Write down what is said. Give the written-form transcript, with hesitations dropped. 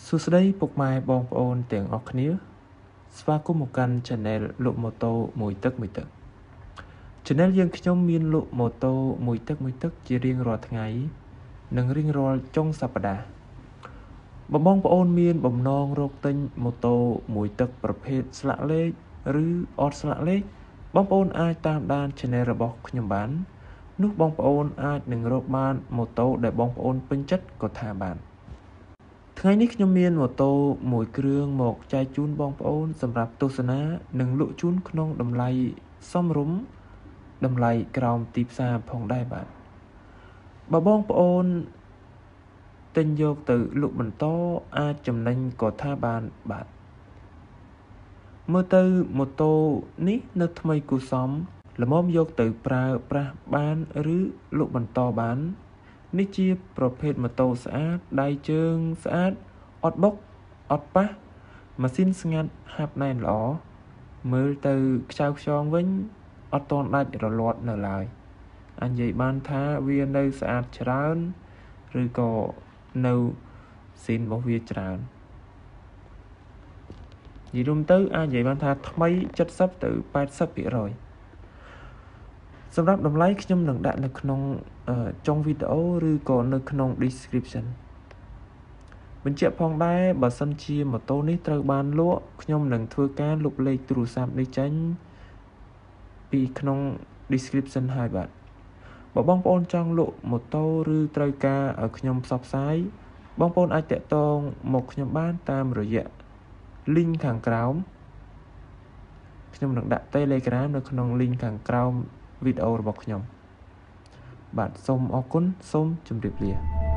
សួស្តីពុកម៉ែបងប្អូនទាំងអស់គ្នាស្វាគមន៍មកកាន់ Channel លោកម៉ូតូមួយទឹក Channel យើងខ្ញុំមានលក់ម៉ូតូមួយទឹកជារៀងរាល់ថ្ងៃនិងរៀងរាល់ចុងសប្តាហ៍បងប្អូនមានបំណងរកទិញម៉ូតូមួយទឹកប្រភេទស្លាកលេខឬអត់ស្លាកលេខបងប្អូនអាចតាមដាន Channel របស់ខ្ញុំបាននោះបងប្អូនអាចនឹងរកបានម៉ូតូដែលបងប្អូនពេញចិត្តក៏ថាបានថ្ងៃនេះខ្ញុំមានម៉ូតូមួយគ្រឿងមកចែកជូនបងប្អូនសម្រាប់ទស្សនានិងលក់ជូនក្នុងតម្លៃសមរម្យតម្លៃក្រោមទីផ្សារផងដែរបាទបើបងប្អូនទិញយកទៅលក់បន្តអាចចំណេញក៏ថាបានបាទមើលទៅម៉ូតូនេះនៅថ្មីគួរសមល្មមយកទៅប្រើប្រាស់បានឬលក់បន្តបាននេះជាប្រភេទម៉ូតូស្អាតដៃជើងស្អាតអត់បុកអត់ប៉ះម៉ាស៊ីនស្ងាត់ហាប់ណែនល្អមើលទៅខ្ចៅខ្យងវិញអត់តន់ដាច់រលាត់នៅឡើយអញនិយាយបានថាវានៅស្អាតច្រើនឬក៏នៅស៊ីនរបស់វាច្រើននិយាយរួមទៅអាចនិយាយបានថាថ្មី70ទៅ80%សម្រាប់តម្លៃខ្ញុំនឹងដាក់នៅក្នុងចុងវីដេអូឬក៏នៅក្នុង description បញ្ជាក់ផងដែរបើសិនជាម៉ូតូនេះត្រូវបានលក់ខ្ញុំនឹងធ្វើការលុបលេខទូរស័ព្ទនេះចេញពីក្នុង description ហើយបាទបើបងប្អូនចង់លក់ម៉ូតូឬត្រូវការឲ្យខ្ញុំផ្សព្វផ្សាយបងប្អូនអាចតាក់ទងមកខ្ញុំបានតាមរយៈ link ខាងក្រោមខ្ញុំនឹងដាក់ Telegram នៅក្នុង link ខាងក្រោមវីដេអូរបស់ខ្ញុំបាទសូមអរគុណសូមជម្រាបលា